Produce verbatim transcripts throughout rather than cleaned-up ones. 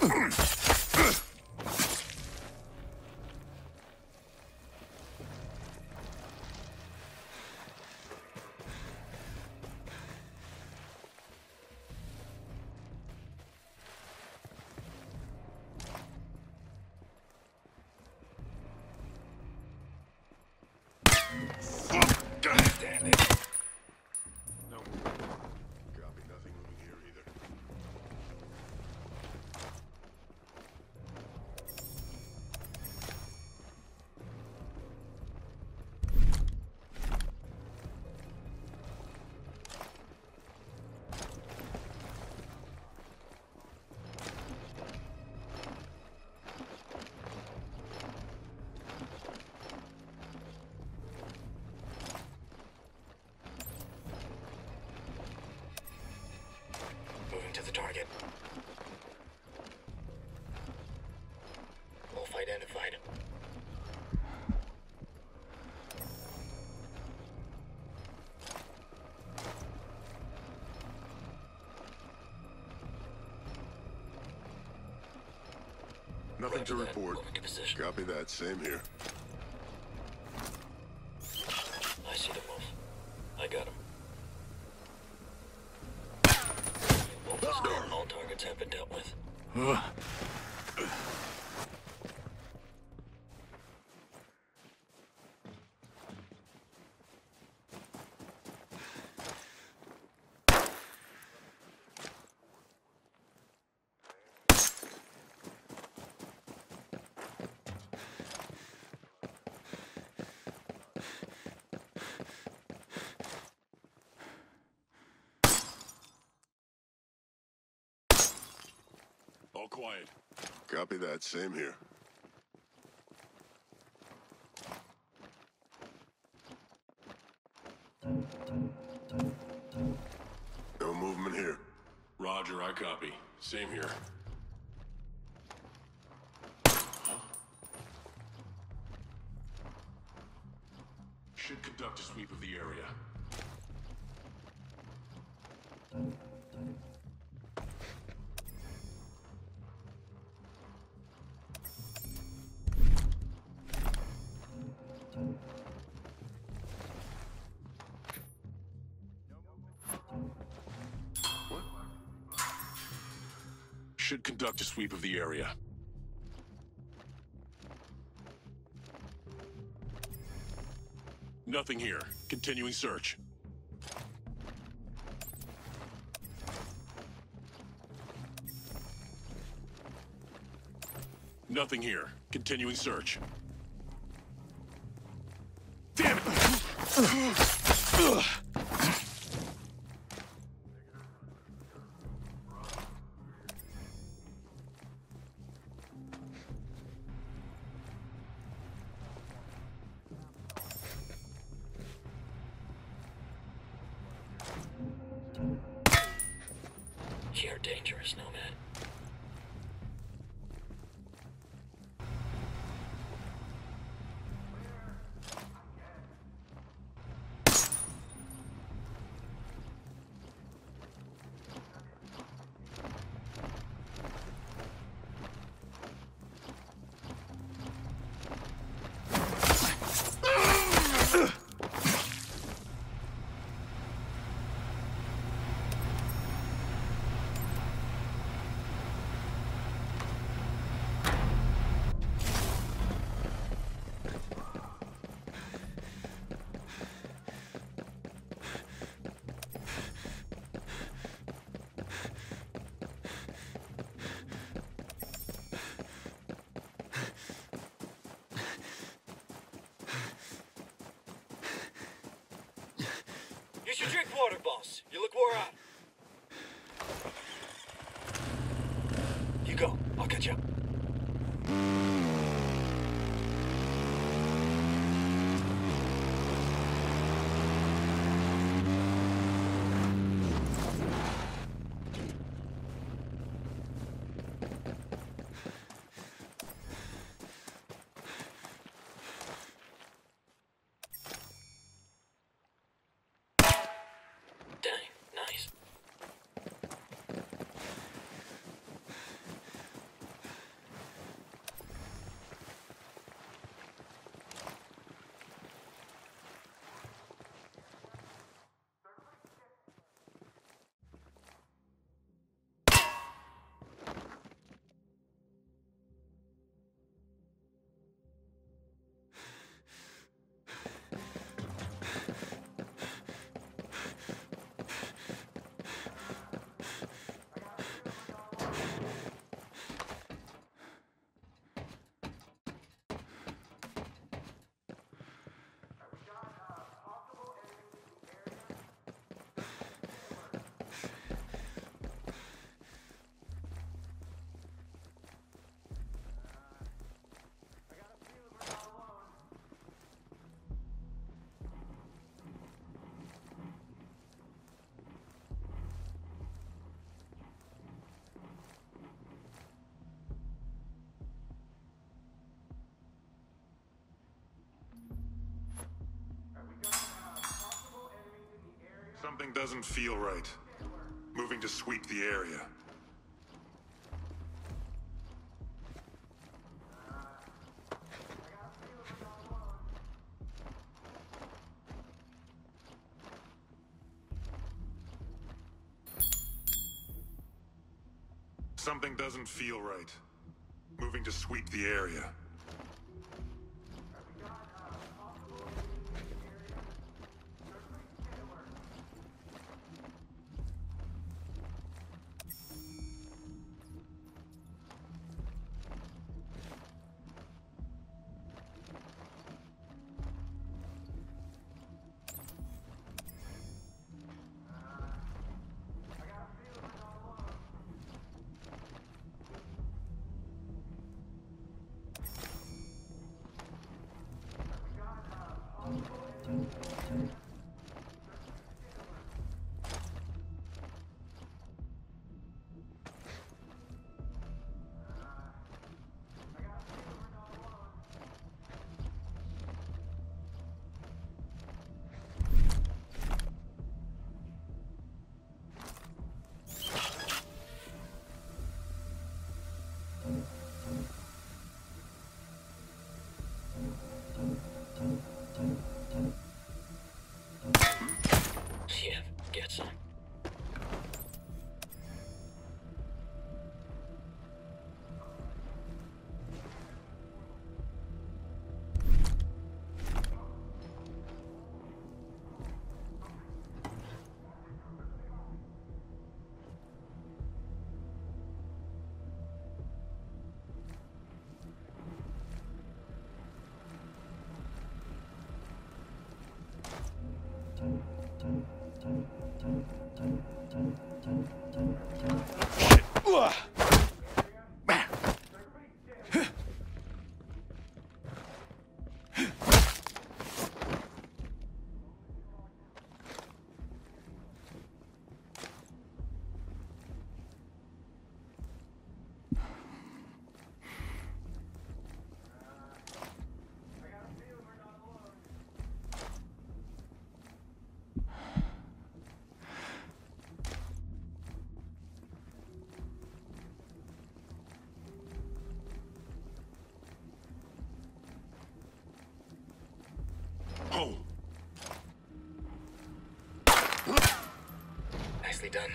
Damn it. No. Copy. Nothing moving here either. Moving to the target. Wolf identified. Nothing to Roger that. report. Moving to position. Copy that. Same here. I see the wolf. I got him. Wolf is gone. All targets have been dealt with. All quiet. Copy that. Same here. No movement here. Roger, I copy. Same here. Huh? Should conduct a sweep of the area. What? Should conduct a sweep of the area. Nothing here. Continuing search. Nothing here. Continuing search. Damn it! You're dangerous, Nomad. Something doesn't feel right. Moving to sweep the area. Something doesn't feel right. Moving to sweep the area. Yeah, get some. Oh! Nicely done.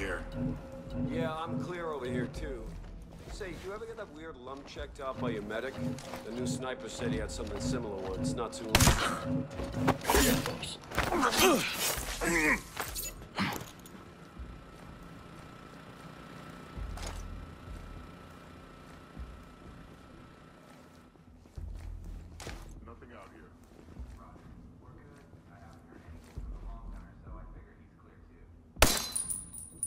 here. Yeah, I'm clear over here, too. Say, you ever get that weird lump checked out by your medic? The new sniper said he had something similar once, not too long. Yeah, boss. Nothing out here. We're good. I haven't heard anything from the long gunner, so I figure he's clear too.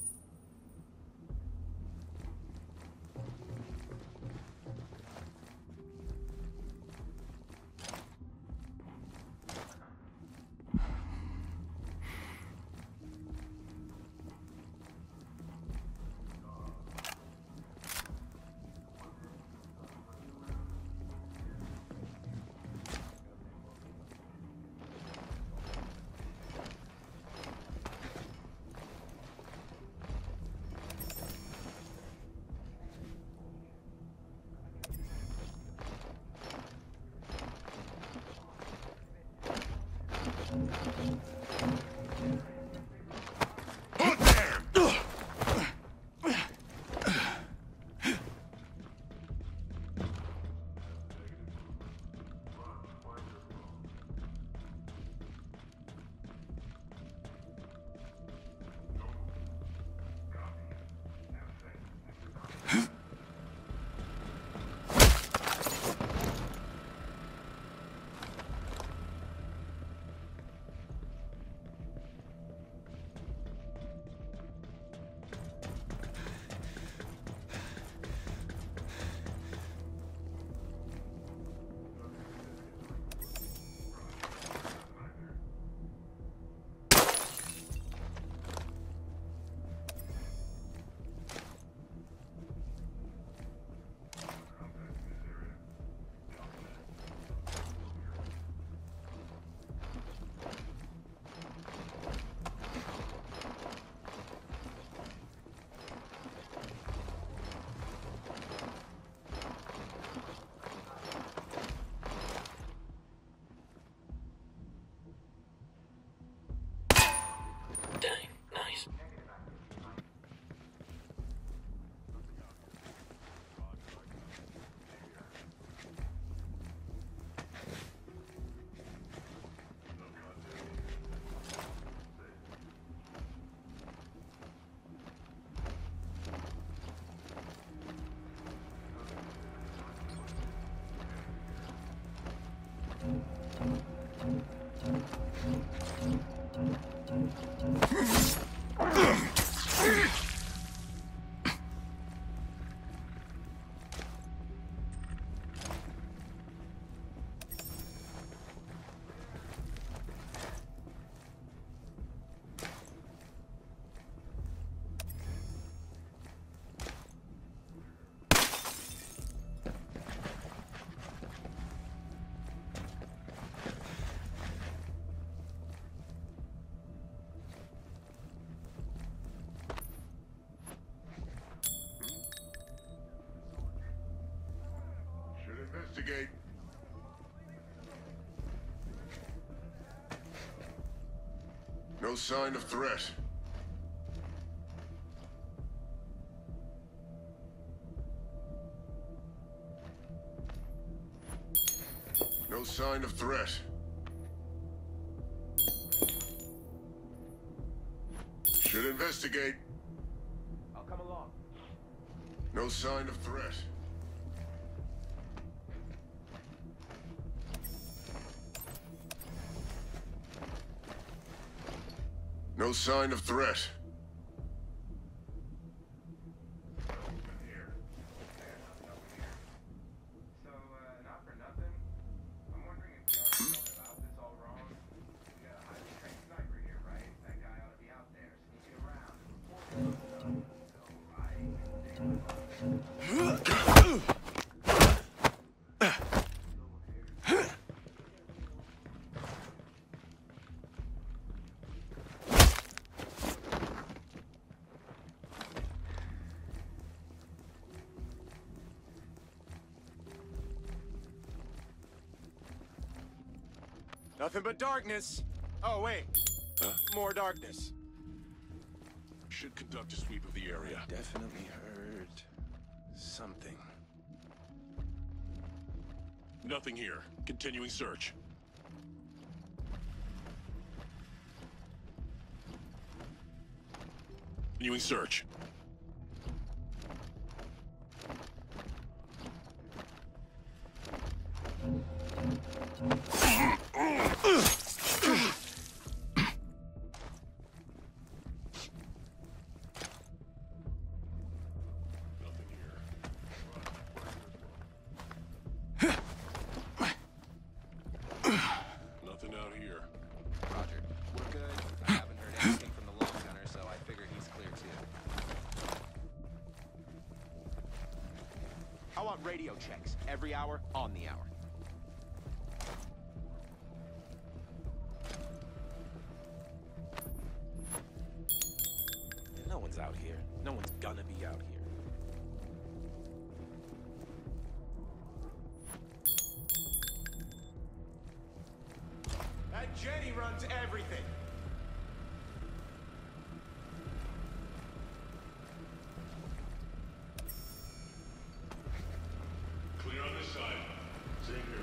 Dang, nice. Should investigate. No sign of threat. No sign of threat. Should investigate. I'll come along. No sign of threat. No sign of threat. So, uh, not for nothing. I'm wondering if you already know about this all wrong. We got a highly trained sniper here, right? That guy ought to be out there sneaking around and reporting stuff. So I can stay Nothing but darkness. Oh, wait. Huh? More darkness. Shit. should conduct a sweep of the area. Definitely heard something. Nothing here. Continuing search. Continuing search. Nothing out here. Roger. We're good. I haven't heard anything from the long gunner, so I figure he's clear too. I want radio checks. Every hour, on the hour. No one's out here. No one's gonna be out here. That Jenny runs everything. Clear on this side. Same here.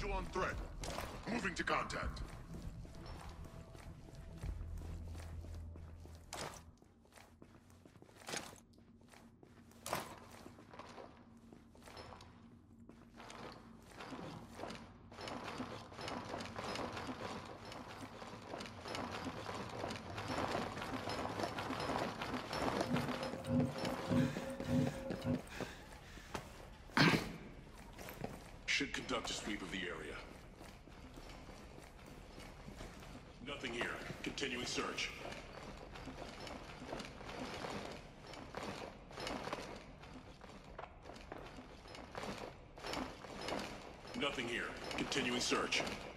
Visual on threat. Moving to contact. Should conduct a sweep of the area. Nothing here. Continuing search. Nothing here. Continuing search.